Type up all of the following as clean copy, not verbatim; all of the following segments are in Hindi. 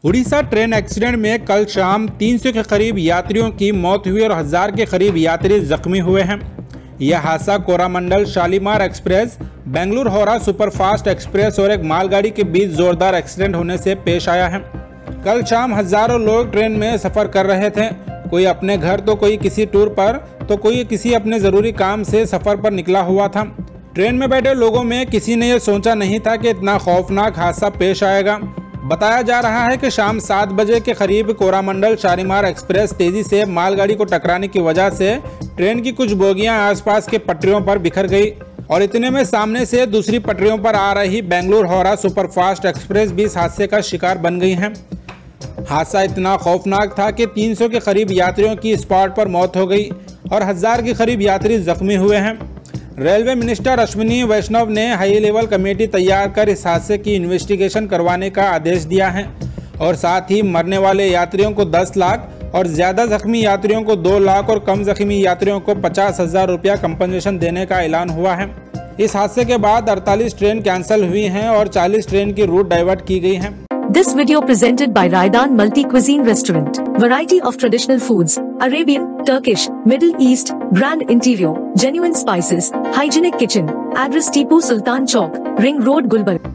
उड़ीसा ट्रेन एक्सीडेंट में कल शाम 300 के करीब यात्रियों की मौत हुई और 1000 के करीब यात्री जख्मी हुए हैं। यह हादसा Coromandel Shalimar express, Bengaluru Howrah superfast express और एक मालगाड़ी के बीच जोरदार एक्सीडेंट होने से पेश आया है। कल शाम हजारों लोग ट्रेन में सफर कर रहे थे, कोई अपने घर तो कोई किसी टूर पर तो कोई किसी अपने जरूरी काम से सफर पर निकला हुआ था। ट्रेन में बैठे लोगों में किसी ने यह सोचा नहीं था कि इतना खौफनाक हादसा पेश आएगा। बताया जा रहा है कि शाम 7 बजे के करीब कोरामंडल शालीमार एक्सप्रेस तेजी से मालगाड़ी को टकराने की वजह से ट्रेन की कुछ बोगियां आसपास के पटरियों पर बिखर गई और इतने में सामने से दूसरी पटरियों पर आ रही बेंगलुरु हावड़ा सुपरफास्ट एक्सप्रेस भी इस हादसे का शिकार बन गई है। हादसा इतना खौफनाक था कि 300 के करीब यात्रियों की स्पॉट पर मौत हो गई और 1000 के करीब यात्री जख्मी हुए हैं। रेलवे मिनिस्टर अश्विनी वैष्णव ने हाई लेवल कमेटी तैयार कर इस हादसे की इन्वेस्टिगेशन करवाने का आदेश दिया है और साथ ही मरने वाले यात्रियों को 10 लाख और ज्यादा जख्मी यात्रियों को 2 लाख और कम जख्मी यात्रियों को 50,000 रुपया कंपनसेशन देने का ऐलान हुआ है। इस हादसे के बाद 48 ट्रेन कैंसिल हुई हैं और 40 ट्रेन की रूट डाइवर्ट की गई है। This video presented by Raidan Multi-Cuisine Restaurant. Variety of traditional foods, Arabian, Turkish, Middle East, grand interior, genuine spices, hygienic kitchen. Address Tipu Sultan Chowk, Ring Road, Gulbarga.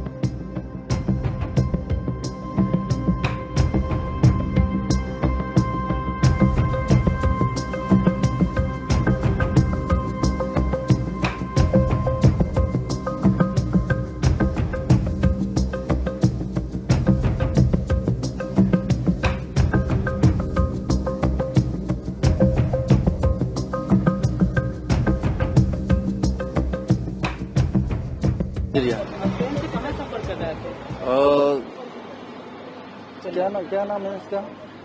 क्या नाम है इसका?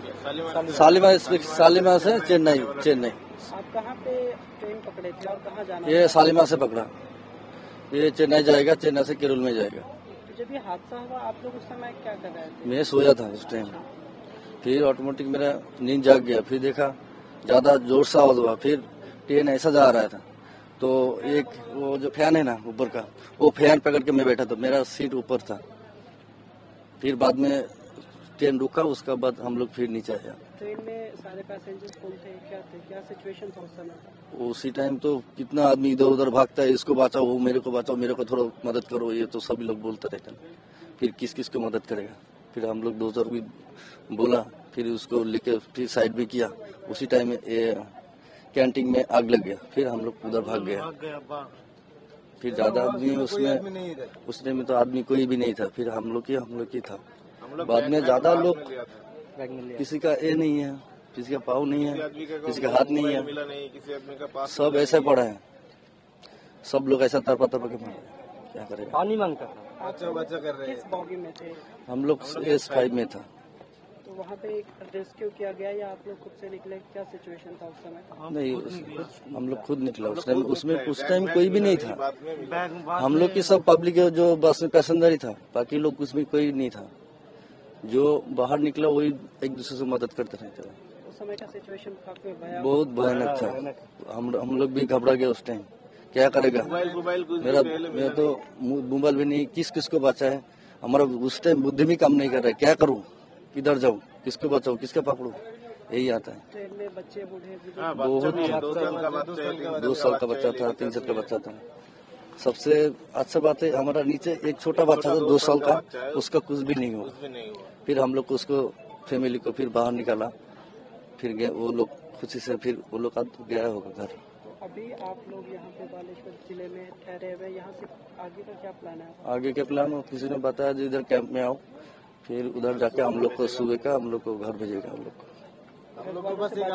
शालीमार से चेन्नई। आप कहाँ पे ट्रेन पकड़े थे और कहाँ जाना? ये शालीमार से पकड़ा, ये चेन्नई जाएगा, चेन्नई से केरल में जाएगा। तो जब ये हादसा हुआ आप लोग उस समय क्या कर रहे थे? मैं सोया था उस टाइम, फिर ऑटोमेटिक मेरा नींद जाग गया, फिर देखा ज्यादा जोर से आवाज हुआ, फिर ट्रेन ऐसा जा रहा था तो एक वो जो फैन है ना ऊपर का, वो फैन पकड़ के मैं बैठा था, मेरा सीट ऊपर था। फिर बाद में ट्रेन रुका, उसका बाद हम लोग फिर नीचे आया। ट्रेन में सारे पैसेंजर्स कौन थे, क्या सिचुएशन था उस समय? उसी टाइम तो कितना आदमी इधर उधर भागता है, इसको बचाओ, वो मेरे को बचाओ, मेरे को थोड़ा मदद करो, ये तो सभी लोग बोलते रहते हैं। फिर किस किस को मदद करेगा, फिर हम लोग 2 भी बोला, फिर उसको लेके फिर साइड भी किया। उसी टाइम में कैंटीन में आग लग गया, फिर हम लोग उधर भाग गया। फिर ज्यादा आदमी उसमें तो आदमी कोई भी नहीं था, फिर हम लोग ही था। बाद में ज्यादा लोग, किसी का ए नहीं है, किसी का पाँव नहीं है, किसी का हाथ नहीं है, सब ऐसे पड़ा है, सब लोग ऐसा तरपा के मारे, क्या करेगा। पानी मांगता था। बच्चा कर रहे हैं। किस बॉगी में थे? हम लोग S5 में था। तो वहाँ पे रेस्क्यू किया गया या आप लोग खुद से निकले, क्या सिचुएशन था उस समय? नहीं, हम लोग खुद निकला उस टाइम। उस टाइम कोई भी नहीं था, हम लोग की सब पब्लिक जो बस में पैसेंजर ही था, बाकी लोग उसमें कोई नहीं था। जो बाहर निकला वही एक दूसरे से मदद करते रहते थे। उस समय का सिचुएशन काफी बहुत भयानक था, हम लोग भी घबरा गए उस टाइम, क्या करेगा। मेरा तो मोबाइल भी नहीं, किस को बचा है, हमारा उस टाइम बुद्धि भी काम नहीं कर रहा है, क्या करूँ, किधर जाऊँ, किसको बचाऊँ, किसका पकड़ू, यही आता है। ट्रेन में बच्चे बूढ़े बहुत, 2 साल का बच्चा था, 3 साल का बच्चा था। सबसे अच्छा बात है, हमारा नीचे एक छोटा बच्चा था 2 साल का, उसका कुछ भी नहीं हुआ। फिर हम लोग उसको फैमिली को फिर बाहर निकाला, फिर गए वो लोग खुशी से, फिर वो लोग गया होगा घर। अभी आप लोग यहाँ पे बालेश्वर जिले में ठहरे हुए, यहाँ से आगे का क्या प्लान है? आगे के प्लान किसी ने बताया जो इधर कैंप में आओ, फिर उधर जाके हम लोग को सुबह का हम लोग को घर भेजेगा। हम लोग को घर वालों से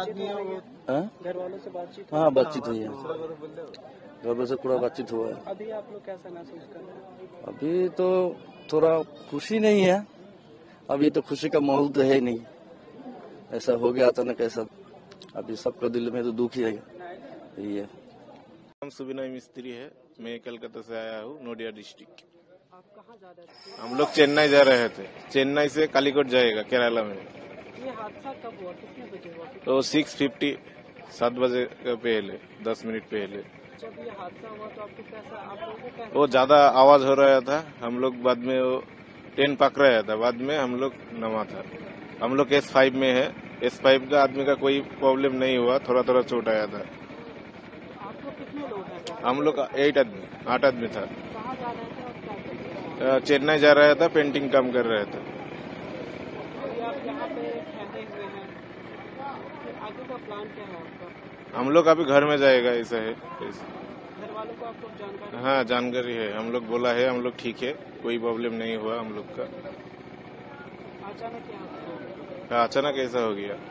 बातचीत? हाँ, बातचीत हुई है, घर वालों से पूरा बातचीत हुआ है। अभी आप लोग कैसा महसूस कर रहे हैं? अभी तो थोड़ा खुशी नहीं है, अभी तो खुशी का माहौल तो है नहीं, ऐसा हो गया अचानक ऐसा, अभी सबका दिल में तो दुख ही है। यही है। नाम सुबिनय मिस्त्री है, मैं कलकत्ता से आया हूँ, नोएडा डिस्ट्रिक्ट। आप कहाँ जा रहे थे? हम लोग चेन्नई जा रहे थे, चेन्नई से कालीकोट जाएगा केरला में। ये हादसा कब हुआ, कितने बजे हुआ? तो 6:50, 7 बजे पहले, 10 मिनट पहले। जब ये हादसा हुआ तो आपको कैसा, आप लोगों को कैसा? वो ज्यादा आवाज हो रहा था, हम लोग बाद में वो 10 पकड़ा गया था, बाद में हम लोग नवा था। हम लोग S5 में है। S5 का आदमी का कोई प्रॉब्लम नहीं हुआ, थोड़ा थोड़ा चोट आया था। आप लोग कितने लोग हैं? हम लोग 8 आदमी था। कहाँ जा रहे थे और क्या कर रहे थे? चेन्नई जा रहा था, पेंटिंग काम कर रहा था। अभी आप यहाँ पे ठहरे हुए हैं, फिर आगे का प्लान क्या है आपका? हम लोग अभी घर में जाएगा, ऐसा है। घर वालों को आप लोग जानकारी? हाँ, जानकारी है। हम लोग बोला है, हम लोग ठीक है, कोई प्रॉब्लम नहीं हुआ हम लोग का। अचानक क्या हुआ? हाँ, अचानक ऐसा हो गया।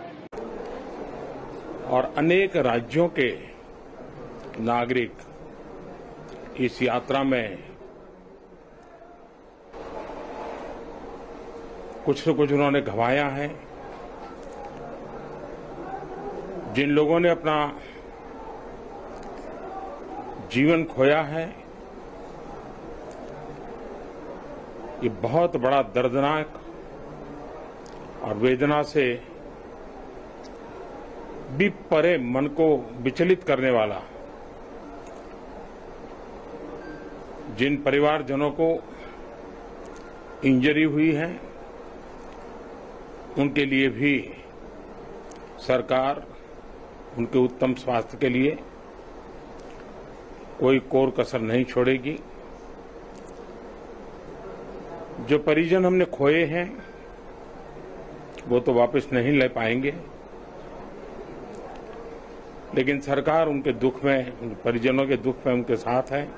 और अनेक राज्यों के नागरिक इस यात्रा में कुछ न कुछ उन्होंने गंवाया है। जिन लोगों ने अपना जीवन खोया है, ये बहुत बड़ा दर्दनाक और वेदना से भी परे मन को विचलित करने वाला, जिन परिवारजनों को इंजरी हुई है उनके लिए भी सरकार उनके उत्तम स्वास्थ्य के लिए कोई कोर कसर नहीं छोड़ेगी। जो परिजन हमने खोए हैं वो तो वापस नहीं ले पाएंगे, लेकिन सरकार उनके दुख में, उन परिजनों के दुख में उनके साथ है।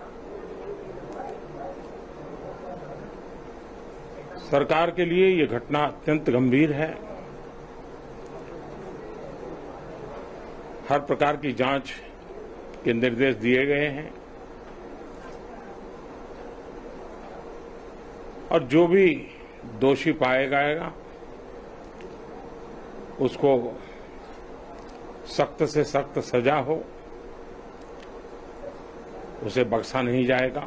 सरकार के लिए ये घटना अत्यंत गंभीर है। हर प्रकार की जांच के निर्देश दिए गए हैं और जो भी दोषी पाया जाएगा उसको सख्त से सख्त सजा हो, उसे बख्शा नहीं जाएगा।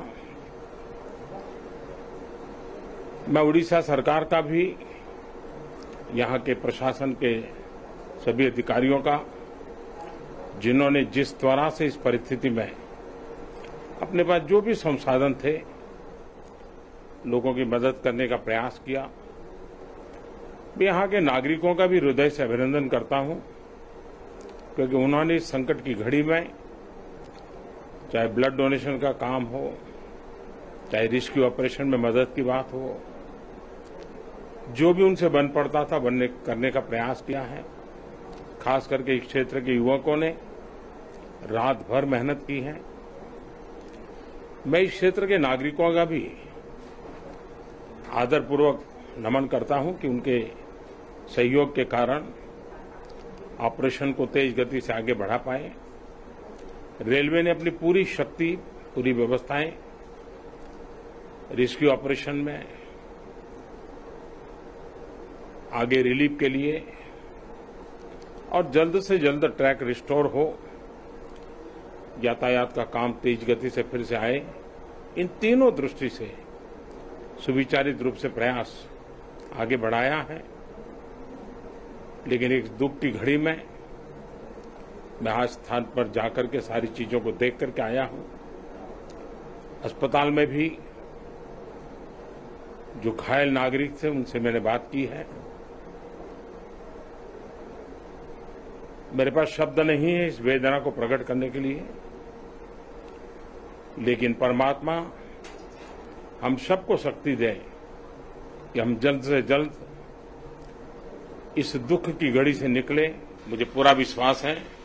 मैं उड़ीसा सरकार का भी, यहां के प्रशासन के सभी अधिकारियों का, जिन्होंने जिस तरह से इस परिस्थिति में अपने पास जो भी संसाधन थे लोगों की मदद करने का प्रयास किया, मैं यहां के नागरिकों का भी हृदय से अभिनंदन करता हूं, क्योंकि उन्होंने इस संकट की घड़ी में, चाहे ब्लड डोनेशन का काम हो, चाहे रेस्क्यू ऑपरेशन में मदद की बात हो, जो भी उनसे बन पड़ता था करने का प्रयास किया है। खास करके इस क्षेत्र के युवकों ने रात भर मेहनत की है। मैं इस क्षेत्र के नागरिकों का भी आदरपूर्वक नमन करता हूं कि उनके सहयोग के कारण ऑपरेशन को तेज गति से आगे बढ़ा पाए। रेलवे ने अपनी पूरी शक्ति, पूरी व्यवस्थाएं रेस्क्यू ऑपरेशन में आगे रिलीफ के लिए और जल्द से जल्द ट्रैक रिस्टोर हो, यातायात का काम तेज गति से फिर से आए, इन तीनों दृष्टि से सुविचारित रूप से प्रयास आगे बढ़ाया है। लेकिन एक दुख की घड़ी में मैं आज स्थान पर जाकर के सारी चीजों को देख करके आया हूं। अस्पताल में भी जो घायल नागरिक थे उनसे मैंने बात की है। मेरे पास शब्द नहीं है इस वेदना को प्रकट करने के लिए, लेकिन परमात्मा हम सबको शक्ति दे कि हम जल्द से जल्द इस दुख की घड़ी से निकले। मुझे पूरा विश्वास है